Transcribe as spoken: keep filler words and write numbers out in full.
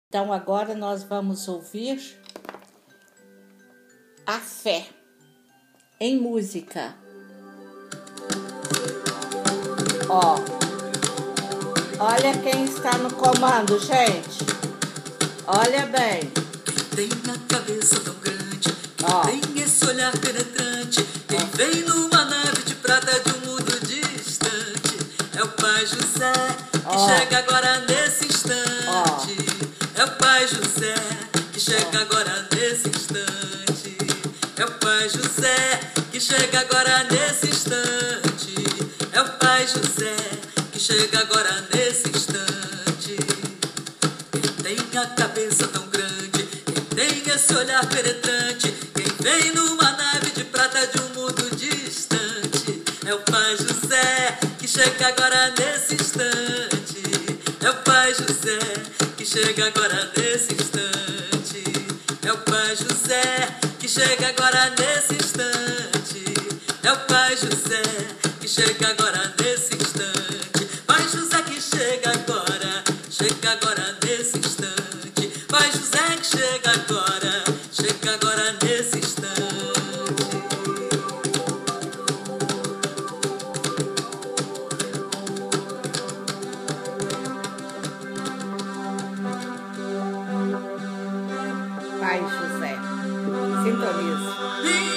Então agora nós vamos ouvir a fé em música. Ó, olha quem está no comando, gente. Olha bem. Quem tem a cabeça tão grande, quem Ó. tem esse olhar penetrante, quem vem numa nave de prata de um mundo distante, é o Pai José que Ó. chega agora nesse instante. É o Pai José que chega agora nesse instante. É o Pai José que chega agora nesse instante. É o Pai José que chega agora nesse instante. Quem tem a cabeça tão grande, quem tem esse olhar penetrante, quem vem numa nave de prata de um mundo distante, é o Pai José que chega agora nesse instante. É o Pai José que chega agora nesse instante. É o Pai José que chega agora nesse instante. É o Pai José que chega agora nesse instante. Pai José que chega agora, chega agora nesse instante. Pai José que chega agora, chega agora nesse instante. Pai José, sintoniza.